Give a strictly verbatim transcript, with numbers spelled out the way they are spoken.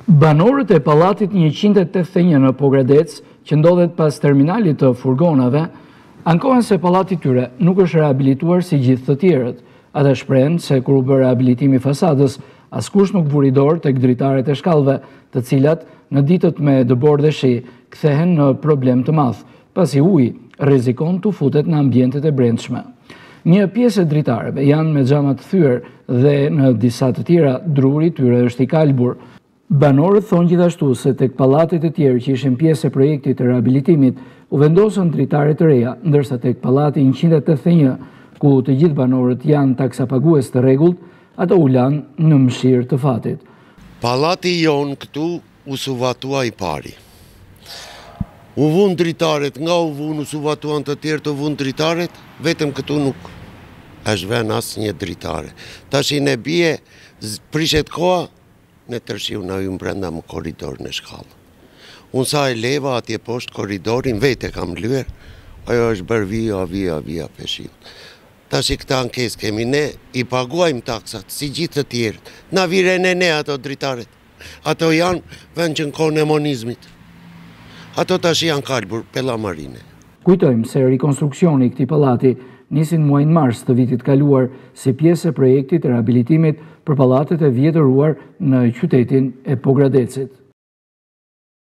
Banorët e pallatit njëqind e tetëdhjetë e një në Pogradec, që ndodhet pas terminalit të furgonave, ankohen se pallati tyre nuk është rehabilituar si gjithë të tjerët. Ata shprehen se kur u bë rehabilitimi fasadës, askush nuk vuri dorë tek dritaret e shkallëve, të cilat në ditët me dëbor dhe shi kthehen në problem të madh, pasi uji rrezikon të futet në ambientet e brendshme. Një pjesë e dritareve janë me xhama të thyer dhe në disa të tjera druri tyre është i kalbur. Banorët thonë gjithashtu se tek pallatet e tjerë që ishin pjesë e projektit të rehabilitimit u vendosën dritare të reja, ndërsa tek pallati njëqind e tetëdhjetë e një, ku të gjithë banorët janë taksapagues të rregullt, ata u lanë në mëshirë të fatit. Pallati jon këtu u suvatua i pari. U vun dritaret, nga u vun u suvatuan të tjerë të vun dritaret, vetëm këtu nuk është vënë asnjë dritare. Tash i ne bie prishet koha, ne tërshiu na ju brenda më korridor në shkallë. Unë sa e leva atje poshtë korridorin, vete kam lyer, ajo është bërë via, via, via peshin. Tash i këta ankes kemi ne, i paguajmë taksat, si gjithë të tjerët. Na viren e ne ato dritaret. Ato janë vend që në kohën e monizmit. Ato tash janë kalbur, pella marine. Kujtojmë se rikonstruksioni i këtij pallati nisi në muajin mars të vitit kaluar si pjesë e projektit të rehabilitimit për pallatet e vjetëruar në qytetin e Pogradecit.